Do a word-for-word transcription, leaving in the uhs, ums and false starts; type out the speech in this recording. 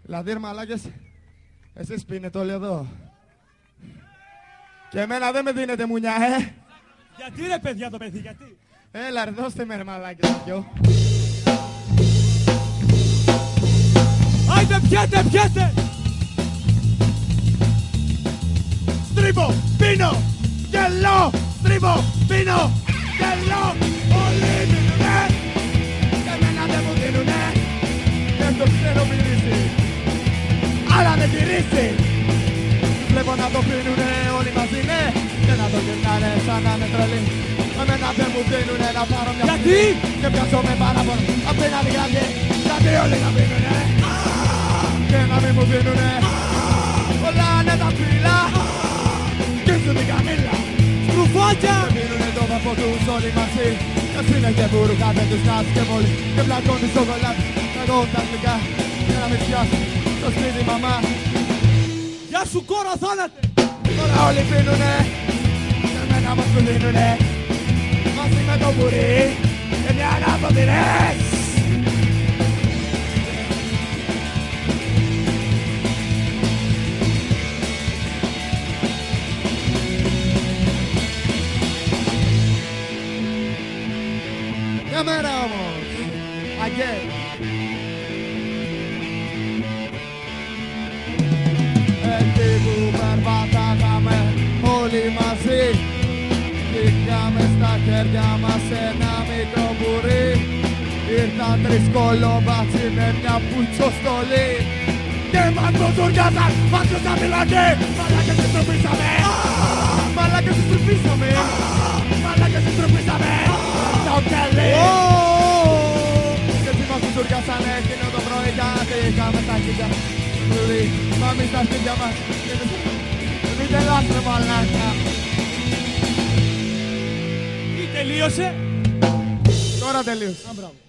Δηλαδή ρε μαλάκες, εσείς πίνετε όλοι εδώ. Και εμένα δεν με δίνετε μουνιά, ε. Γιατί ρε παιδιά το παιδί, γιατί? Έλα ρε, δώστε με ρε μαλάκες δυο. Άιντε πιέτε, πιέτε! Στρίβω, πίνω, γελώ, στρίβω, πίνω, γελώ. Όλοι πίνουνε, και εμένα δεν μου δίνουνε. Δεν το ξέρω μυρίσει, αλλά δεν γυρίσει. Βλέπω να το πίνουνε όλοι μαζί, ναι, και να το γυρνάνε σαν να είναι τρελοί. Εμένα δεν μου δίνουνε να πάρω μια γιατί? Και πιάσω με παράπονο απ' την άλλη γραμμή. Γιατί όλοι να πίνουνε και να μην μου δίνουνε. Κολλάνε τα φύλλα και σου την καμίλα. Σκρουφάκια! Και πίνουνε το βαφό τους όλοι μαζί. Και σπίνε και μπουρουκάτε τους νάτς και μόλι. Και πλακώνουν στο κολλάτι. Εγώ τα αγγλικά για να μην πιάσω στο σπίτι μαμά. Γεια σου κόρα θάνατε! Τώρα όλοι πίνουνε και εμένα μας που δίνουνε. Μαζί με το μπουρί και μια αναποδηρές. Μια μέρα όμως, αγγέλ. Εκεί που περπατάγαμε όλοι μαζί, είχαμε στα χέρια μας ένα μικρό μπουρί. Ήρθαν τρεις κολομπάτσι με μια πουτσοστολή και μας μπουζουριάσαν, μας ξαφυλακή. Μαλάκες τους τροπήσαμε, μαλάκες τους τροπήσαμε, μαλάκες τους τροπήσαμε. Το κελί! Και έτσι μας μπουζουριάσανε εκείνο το πρωί γιατί είχαμε στα χέρια μπουρί. Μα εμείς στα σπίτια μας, μην τελάς ρε μαλάκα. Τι τελείωσε? Τώρα τελείωσε. Α, μπράβο.